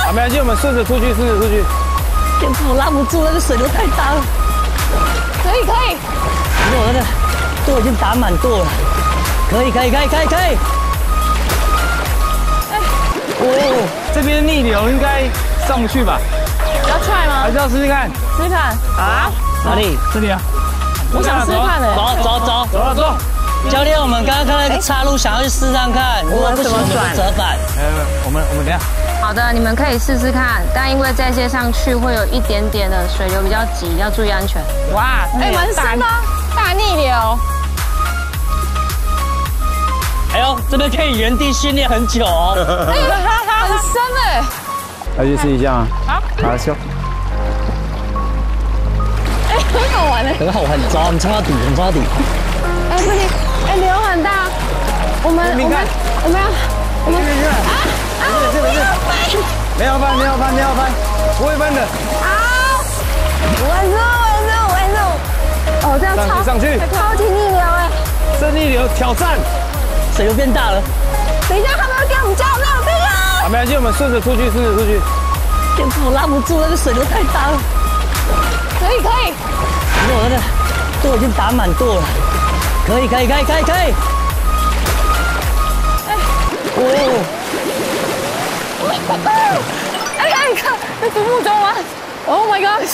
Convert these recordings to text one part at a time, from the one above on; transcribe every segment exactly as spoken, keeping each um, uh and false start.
好，没关系，我们顺着出去，顺着出去。 天哪，我拉不住，那个水流太大了。 可以可以。 可是我那个舵已经打满舵了。可以可以可以可以可以。 哎， 哦，这边逆流应该上不去吧？ 要 try 吗？ 还是要试试看？ 试试看。 啊？哪里？ 这里啊。 我想试试看的。 走走走走了走。 教练，我们刚刚看到一个岔路，想要去试上看，如果不行，我们折返。 哎，我们我们等下。 好的，你们可以试试看，但因为再接上去会有一点点的水流比较急，要注意安全。 哇，哎，蛮深的，大逆流。 哎呦，这边可以原地训练很久哦。 哎呦，很深哎。 来去试一下啊。好。好，修。 哎，很好玩哎。 很好玩，走，我们冲到底，我们冲到底。 哎，不行，哎，流很大，我们我们我们要我们啊啊！没有翻， 没有翻，没有翻，没有翻，不会翻的。 啊！稳住，稳住，稳住！哦，这样超上去， 超级逆流哎！ 这逆流挑战， 水流变大了。 等一下，他们要给我们加油，加油！ 好，没关系，我们顺着出去，顺着出去。 天哪，我拉不住，那个水流太大了。 可以可以。 可是我那个舵已经打满舵了。 可以可以可以可以可以！哎，哦！ 哎哎，你看，在独木舟吗 ？Oh my god！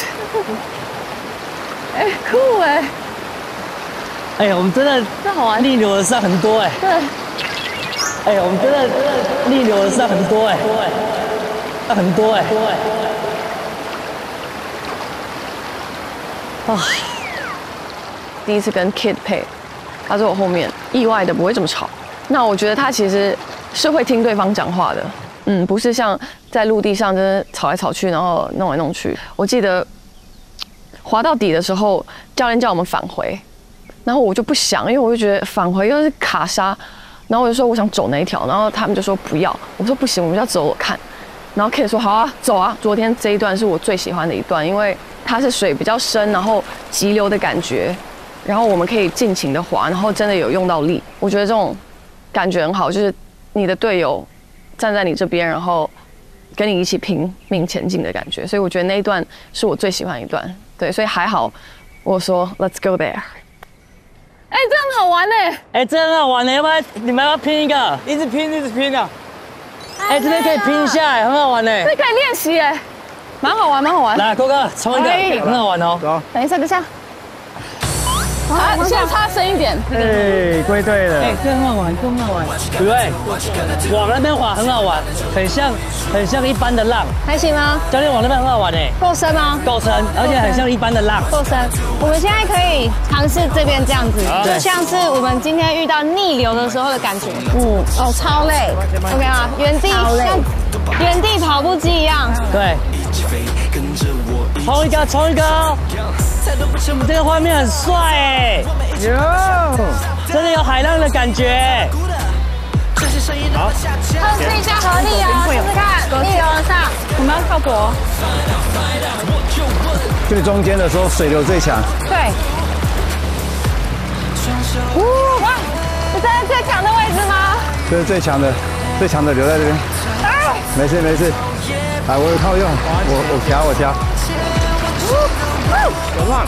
哎，酷哎！ 哎，我们真的这好玩， 逆流而上很多哎。 对。 哎，我们真的真的逆流而上很多哎，很多哎。啊！第一次跟 Kid 配。 他在我后面，意外的不会这么吵。那我觉得他其实是会听对方讲话的，嗯，不是像在陆地上真的吵来吵去，然后弄来弄去。我记得滑到底的时候，教练叫我们返回，然后我就不想，因为我就觉得返回又是卡沙，然后我就说我想走那一条，然后他们就说不要，我说不行，我们要走我看。然后 Kid 说好啊，走啊。昨天这一段是我最喜欢的一段，因为它是水比较深，然后急流的感觉。 然后我们可以尽情的滑，然后真的有用到力，我觉得这种感觉很好，就是你的队友站在你这边，然后跟你一起拼命前进的感觉，所以我觉得那一段是我最喜欢一段。对，所以还好，我说 Let's go there。哎，这很好玩呢！哎，这很好玩呢，要不要你们要不要拼一个？ 一直拼，一直拼啊！ 哎，这边可以拼一下，很好玩呢。 这可以练习哎，蛮好玩，蛮好玩。 来，郭哥冲一个，很好玩哦。 走， 等一下，等一下。 啊，现在差深一点。 哎，归队了。 哎，这很好玩，这很好玩，对不对？往那边滑很好玩，很像很像一般的浪。 还行吗？ 教练往那边很好玩哎。 够深吗？ 够深，而且很像一般的浪。 够深。我们现在可以尝试这边这样子，就像是我们今天遇到逆流的时候的感觉。嗯，哦，超累。OK 啊，原地像原地跑步机一样。 对。冲一个，冲一个。 这个画面很帅哎， 有， 真的有海浪的感觉。 好， 测试一下合力啊，试试看，逆流而上，我们要靠左。 最中间的时候水流最强。 对。哇，这是最强的位置吗？ 这是最强的，最强的留在这边。没事没事，来，我有套用，我我调我调。 有浪，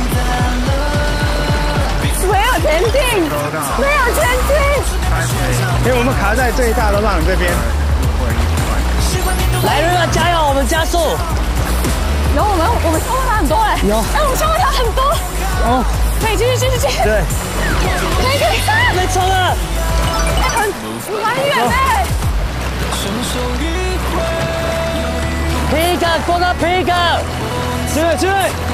没有前进，没有前进， 因为我们卡在最大的浪这边。 来，瑞乐加油，我们加速。 有我们，我们冲了很多哎， 有， 哎，我们冲了很多。哦，可以继续继续继续。 对， 可以可以， 被冲了， 哎，很蛮远哎。 拼一个，郭哥拼一个， 去去。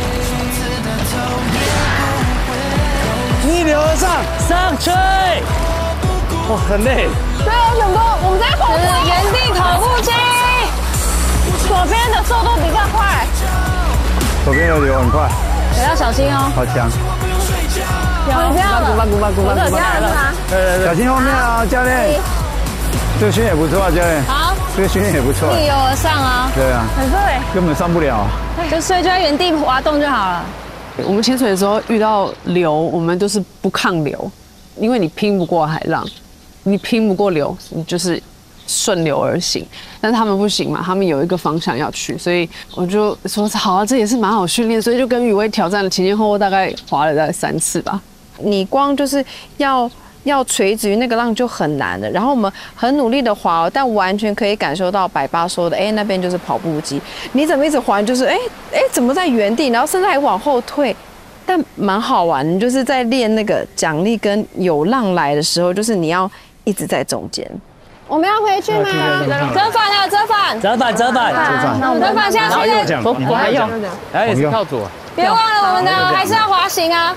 逆流而上， 上去！ 哇，很累。 对，很多，我们在跑步，原地跑步机，左边的速度比较快， 左边的流很快， 也要小心哦。 好强！ 不要了，古巴古巴古巴古巴来了， 对对对，小心后面啊，教练。这个训练也不错啊，教练。好，这个训练也不错。 逆流而上啊。 对啊。 很对。 根本上不了。 就所以就在原地滑动就好了。 我们潜水的时候遇到流，我们都是不抗流，因为你拼不过海浪，你拼不过流，你就是顺流而行，但是他们不行嘛，他们有一个方向要去，所以我就说好啊，这也是蛮好训练，所以就跟雨薇挑战了前前后后大概滑了大概三次吧。 你光就是要要垂直于那个浪就很难的，然后我们很努力的滑，但完全可以感受到百八说的，哎，那边就是跑步机，你怎么一直滑，就是哎哎怎么在原地，然后甚至还往后退。但蛮好玩，就是在练那个奖励跟有浪来的时候，就是你要一直在中间。 我们要回去吗？折返了，折返， 折返，折返， 折返下去的。 我还有， 哎，也是靠左。 别忘了我们的还是要滑行啊。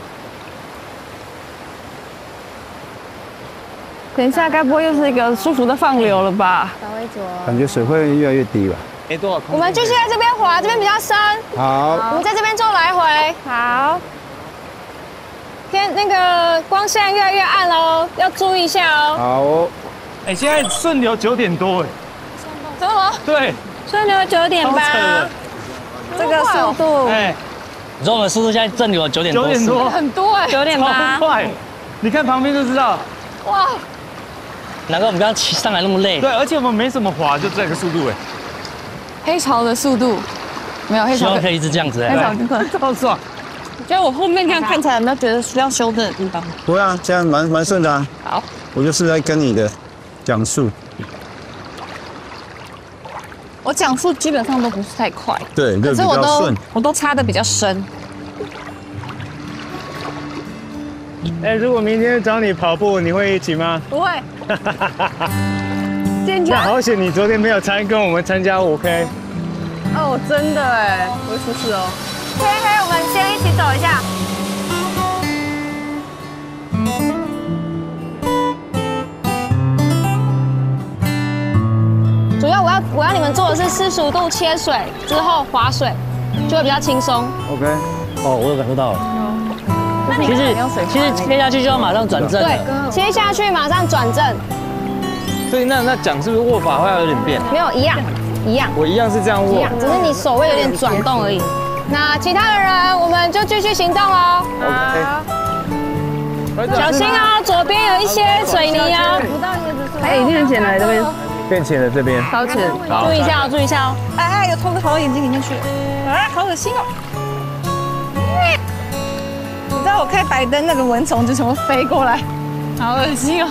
等一下，该不会又是一个舒服的放流了吧？ 感觉水会越来越低吧？ 没多少。 我们继续在这边滑，这边比较深。 好， 我们在这边做来回。好。天，那个光线越来越暗喽，要注意一下哦。 好哦。 哎，现在顺流九点多哎。 真的吗？ 对。 顺流九点八。这个速度。 哎。 你说我们速度现在正流九点多。 九点多。 很多哎。九点八。 快！你看旁边就知道。 哇。 难怪我们刚刚骑上来那么累。 对，而且我们没怎么滑，就这个速度哎。 黑潮的速度没有黑潮， 希望可以一直这样子哎。 黑潮更快， 超爽。 觉得我后面这样看起来有没有觉得需要修正的地方？ 不会啊，这样蛮蛮顺的啊。 好， 我就是在跟你的讲述。 我讲述基本上都不是太快， 对， 可是我都顺我都插的比较深。 哎，如果明天找你跑步，你会一起吗？ 不会。 那好险，你昨天没有参跟我们参加五 K。 哦，真的哎，我会出事哦。 嘿嘿，我们先一起走一下。主要我要我要你们做的是四十五度切水之后滑水，就会比较轻松。 OK。 哦，我有感受到了。 那你其实其实切下去就要马上转正。 对，切下去马上转正。 所以那那桨是不是握法会有点变？ 没有，一样一样。 我一样是这样握， 一样，只是你手会有点转动而已。那其他的人，我们就继续行动喽。好，小心啊，左边有一些水泥啊。 哎，已经很浅了，这边变浅了这边。 超浅， 注意一下哦，注意一下哦。 哎哎，有头跑到眼睛里面去，啊，好恶心哦！你知道我开白灯，那个蚊虫就全部飞过来， 好恶心哦。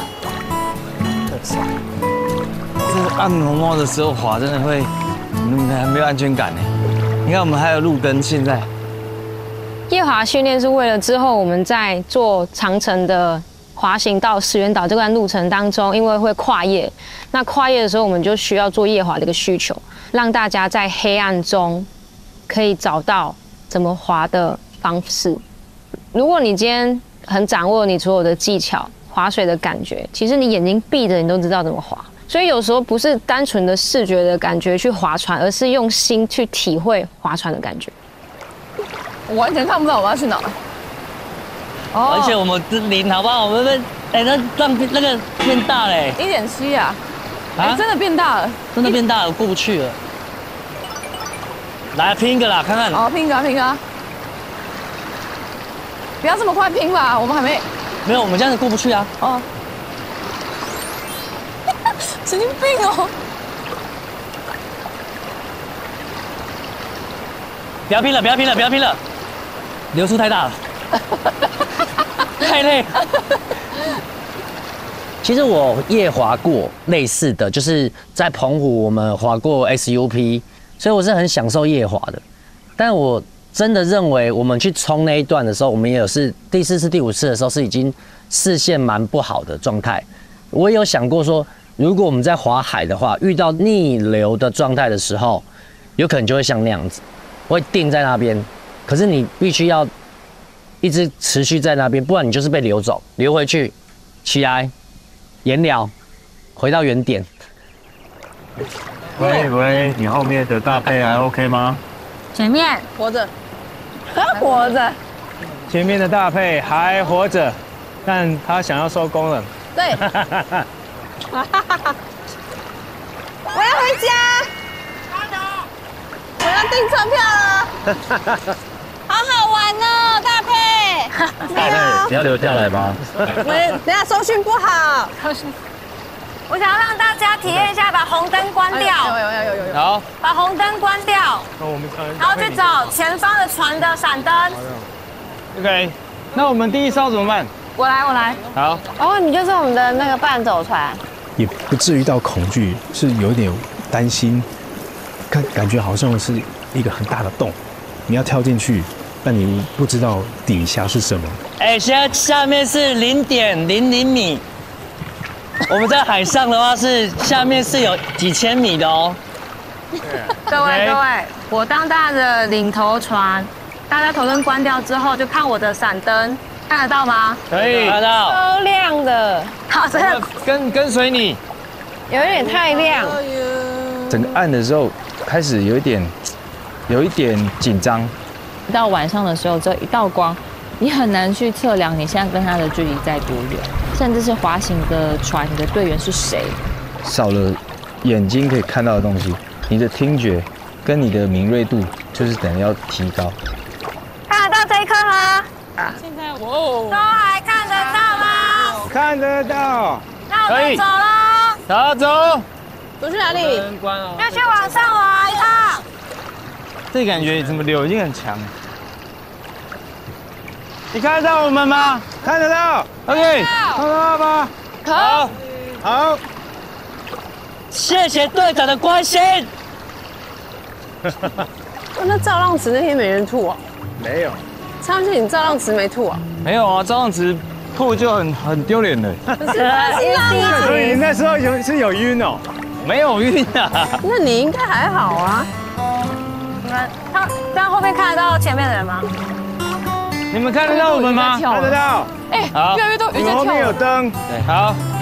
这按摩帽的时候滑，真的会，嗯，还没有安全感呢。你看我们还有路灯，现在。 夜滑训练是为了之后我们在做长程的滑行到石原岛这段路程当中，因为会跨夜，那跨夜的时候我们就需要做夜滑的一个需求，让大家在黑暗中可以找到怎么滑的方式。如果你今天很掌握你所有的技巧、滑水的感觉，其实你眼睛闭着你都知道怎么滑。所以有时候不是单纯的视觉的感觉去划船，而是用心去体会划船的感觉。 我完全看不到我要去哪。 哦。而且我们零好不好？我们们哎，那浪那个变大嘞。 一点七啊！啊，真的变大了， 真的变大了，过不去了。来拼一个啦，看看。 好，拼一个，拼一个。不要这么快拼吧，我们还没。 没有，我们这样子过不去啊。 哦。神经病哦！ 不要拼了，不要拼了，不要拼了，流速太大了，太累。其实我夜滑过类似的，就是在澎湖我们滑过 S U P， 所以我是很享受夜滑的。但我真的认为，我们去冲那一段的时候，我们也有是第四次、第五次的时候是已经视线蛮不好的状态。我也有想过说，如果我们在滑海的话，遇到逆流的状态的时候，有可能就会像那样子，会定在那边。可是你必须要一直持续在那边，不然你就是被流走，流回去，起来，延了，回到原点。 喂喂，你后面的大配还 OK 吗？ 前面活着，活着。 前面的大配还活着，但他想要收工了。 对。 我要回家， 我要订车票了。 好好玩哦，大佩。 大佩，你要留下来吗？ 我等下收讯不好。 我想要让大家体验一下，把红灯关掉。 有有有有有有。 好， 把红灯关掉， 那我们然后去找前方的船的闪灯。 OK， 那我们第一艘怎么办？ 我来，我来。 好， 哦，你就是我们的那个伴走船。 也不至于到恐惧，是有点担心，看感觉好像是一个很大的洞，你要跳进去，但你不知道底下是什么。 哎，现在下面是零点零零米，我们在海上的话是下面是有几千米的哦。 各位各位，我当大家的领头船，大家头灯关掉之后，就看我的闪灯，看得到吗？ 可以看到。 超亮的，好，真的跟跟随你。 有一点太亮。 整个暗的时候开始有一点，有一点紧张。 到晚上的时候，只有一道光，你很难去测量你现在跟它的距离在多远，甚至是滑行的船，你的队员是谁。 少了眼睛可以看到的东西，你的听觉跟你的敏锐度就是等于要提高。 看得到这一颗吗？ 现在都还看得到吗？ 看得到。 那我们走喽。 好，走。 走去哪里？ 要去往上滑一趟。 这感觉怎么流已经很强？你看得到我们吗？看得到。OK， 看得到吧？好，好。 谢谢队长的关心。 那造浪池那天没人吐啊？ 没有。 上次你造浪池没吐啊？ 没有啊，照样子吐就很很丢脸了。 不是，所以你那时候有是有晕哦？没有晕啊。 那你应该还好啊。 你们他这样后面看得到前面的人吗？ 你们看得到我们吗？看得到。 哎，越来越多鱼在跳。 你们后面有灯。对，好。